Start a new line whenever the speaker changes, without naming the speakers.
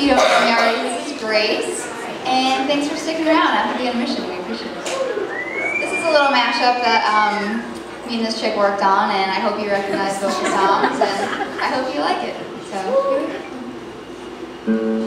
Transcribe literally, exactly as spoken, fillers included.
you don't know me already, this is Grace, and thanks for sticking around after the intermission. We appreciate it. This is a little mashup that um, me and this chick worked on, and I hope you recognize both the songs, and I hope you like it. So, here we go.